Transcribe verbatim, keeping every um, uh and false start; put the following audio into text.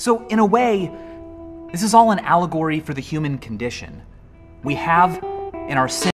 So in a way, this is all an allegory for the human condition. We have in our sin